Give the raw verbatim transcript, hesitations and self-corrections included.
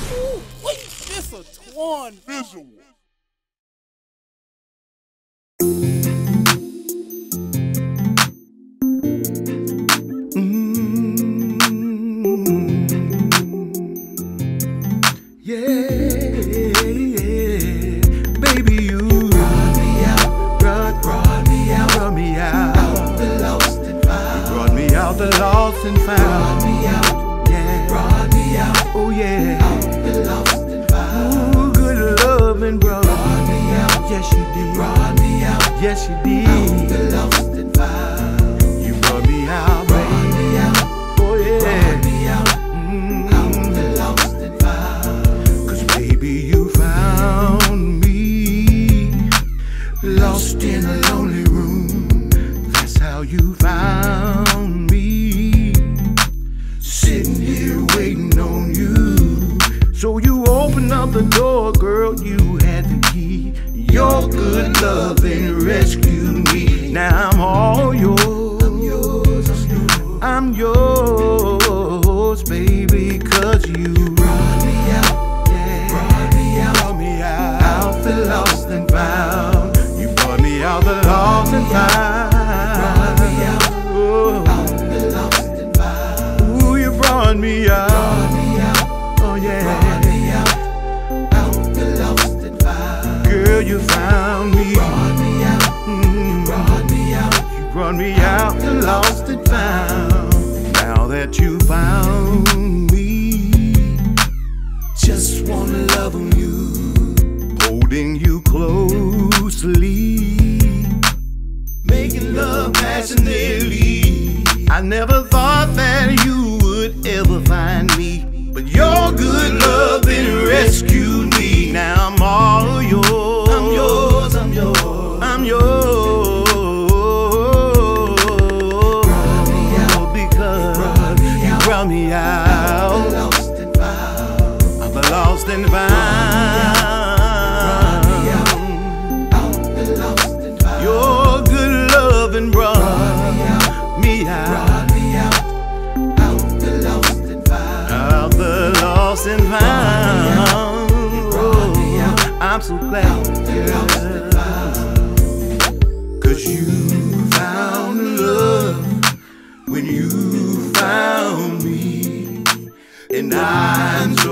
Ooh, wait, it's a Twanvisuals. The lost and found. Brought me out, yeah. Brought me out, oh yeah. Out the lost and found. Ooh, good love and brought, brought me out. Yes you did. Brought me out. Yes you did. Out the lost and found. You brought me out, brought baby. me out. Oh yeah. Brought me out. Mm. Out the lost and found. Cause baby you found me lost in a lonely room. That's how you found. So you opened up the door, girl, you had the key. Your good loving rescued me. Now I'm all yours. I'm yours, I'm yours. I'm yours, baby, cause you brought me out, yeah. Brought me out, Brought me out, out the lost and found. You brought me out the lost and found. Brought me out, oh. Out the lost and found. Ooh, you brought me out. Brought me out. Oh yeah. Girl, you found me. Brought me out. Mm. You brought me out. You brought me out the lost and found. Now that you found me, just wanna love on you, holding you closely, making love passionately. I never thought that you would ever find me, but your good loving rescued me. Now I'm all yours. I'm yours, I'm yours. I'm yours. Brought me out because brought me you out. brought me out. Out the lost and found. I'm the lost and found. Brought me out. Out the lost and found. Your good loving brought, brought me out. Me out. Brought me out. Out the lost and found. Out the lost and found. I'm so glad, girl, cause you found love when you found me, and I'm so